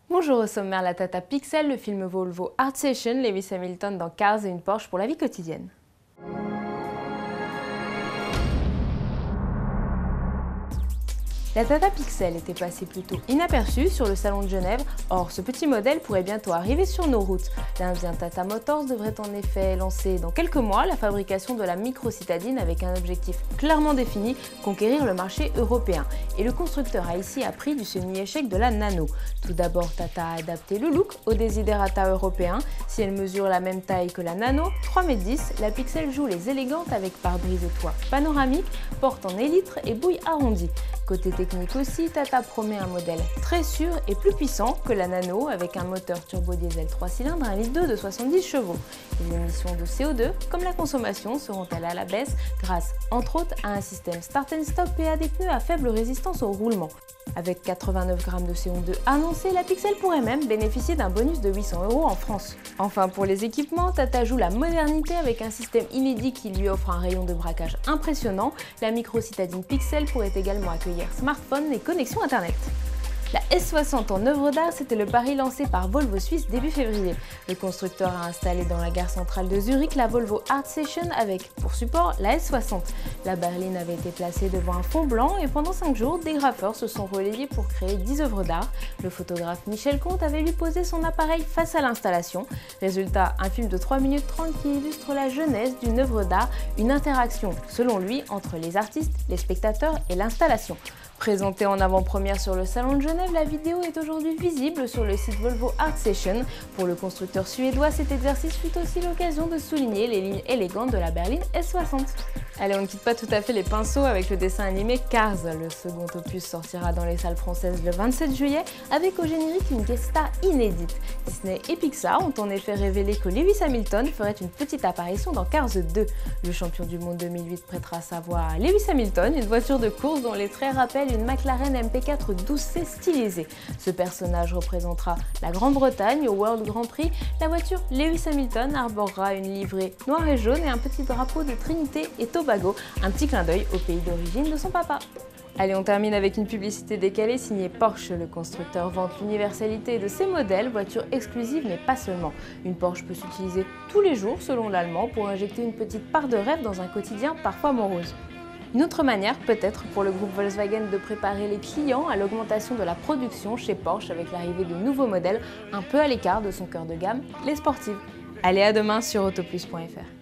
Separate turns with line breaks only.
Bonjour, au sommaire la Tata Pixel, le film Volvo Art Session, Lewis Hamilton dans Cars et une Porsche pour la vie quotidienne. La Tata Pixel était passée plutôt inaperçue sur le salon de Genève, or ce petit modèle pourrait bientôt arriver sur nos routes. L'Indien Tata Motors devrait en effet lancer dans quelques mois la fabrication de la micro-citadine avec un objectif clairement défini, conquérir le marché européen. Et le constructeur a ici appris du semi-échec de la Nano. Tout d'abord, Tata a adapté le look au desiderata européen. Si elle mesure la même taille que la Nano, 3,10 m, la Pixel joue les élégantes avec pare-brise et toit panoramique, porte en élytre et bouille arrondie. Côté technique aussi, Tata promet un modèle très sûr et plus puissant que la Nano avec un moteur turbo-diesel 3 cylindres 1,2 litre de 70 chevaux. Les émissions de CO2 comme la consommation seront-elles à la baisse grâce entre autres à un système start and stop et à des pneus à faible résistance au roulement. Avec 89 g de CO2 annoncés, la Pixel pourrait même bénéficier d'un bonus de 800 € en France. Enfin, pour les équipements, Tata joue la modernité avec un système inédit qui lui offre un rayon de braquage impressionnant. La micro-citadine Pixel pourrait également accueillir smartphone et connexion internet. La S60 en œuvre d'art, c'était le pari lancé par Volvo Suisse début février. Le constructeur a installé dans la gare centrale de Zurich la Volvo Art Session avec, pour support, la S60. La berline avait été placée devant un fond blanc et pendant 5 jours, des graffeurs se sont relayés pour créer 10 œuvres d'art. Le photographe Michel Comte avait lui posé son appareil face à l'installation. Résultat, un film de 3 minutes 30 qui illustre la jeunesse d'une œuvre d'art, une interaction, selon lui, entre les artistes, les spectateurs et l'installation. Présentée en avant-première sur le salon de Genève, la vidéo est aujourd'hui visible sur le site Volvo Art Session. Pour le constructeur suédois, cet exercice fut aussi l'occasion de souligner les lignes élégantes de la berline S60. Allez, on ne quitte pas tout à fait les pinceaux avec le dessin animé Cars. Le second opus sortira dans les salles françaises le 27 juillet avec au générique une guest star inédite. Disney et Pixar ont en effet révélé que Lewis Hamilton ferait une petite apparition dans Cars 2. Le champion du monde 2008 prêtera sa voix à Lewis Hamilton, une voiture de course dont les traits rappellent une McLaren MP4 12C stylisée. Ce personnage représentera la Grande-Bretagne au World Grand Prix. La voiture Lewis Hamilton arborera une livrée noire et jaune et un petit drapeau de Trinité et Tobago, un petit clin d'œil au pays d'origine de son papa. Allez, on termine avec une publicité décalée signée Porsche. Le constructeur vante l'universalité de ses modèles, voitures exclusives mais pas seulement. Une Porsche peut s'utiliser tous les jours selon l'allemand pour injecter une petite part de rêve dans un quotidien parfois morose. Une autre manière, peut-être, pour le groupe Volkswagen de préparer les clients à l'augmentation de la production chez Porsche avec l'arrivée de nouveaux modèles un peu à l'écart de son cœur de gamme, les sportives. Allez, à demain sur autoplus.fr.